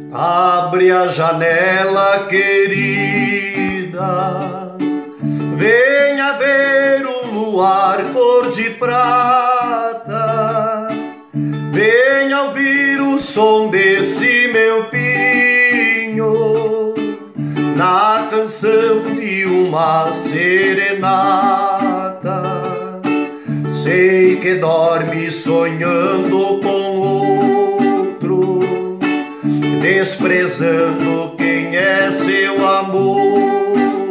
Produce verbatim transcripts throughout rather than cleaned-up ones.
Abre a janela, querida, venha ver o luar cor de prata, venha ouvir o som desse meu pinho, na canção de uma serenata. Sei que dorme sonhando com outro, desprezando quem é seu amor.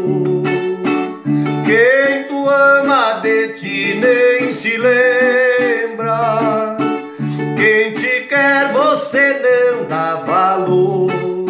Quem tu ama de ti nem se lembra, quem te quer você não dá valor.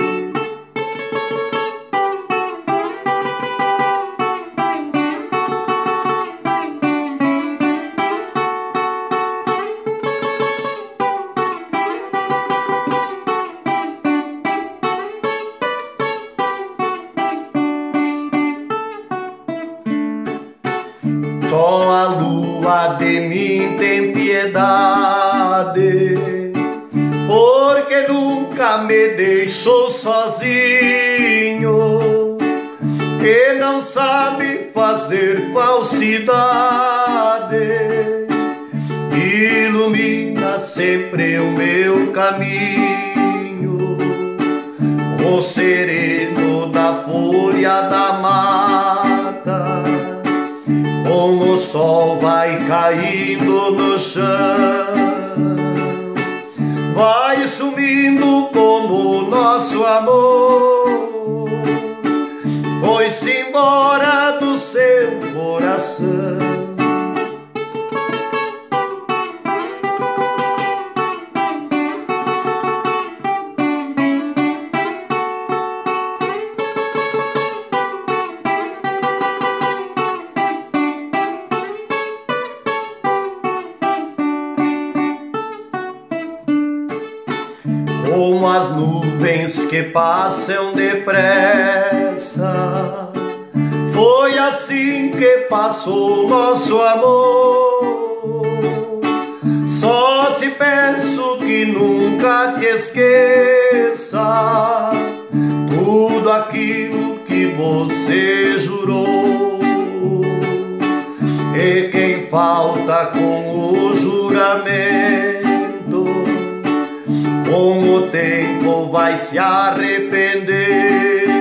Só a lua de mim tem piedade, porque nunca me deixou sozinho, que não sabe fazer falsidade, ilumina sempre o meu caminho, o sereno da folha da mata, como o sol vai caindo no chão, vai sumindo como o nosso amor, foi-se embora do seu coração. Como as nuvens que passam depressa, foi assim que passou nosso amor. Só te peço que nunca te esqueça tudo aquilo que você jurou. E quem falta com o juramento, com o tempo vai se arrepender.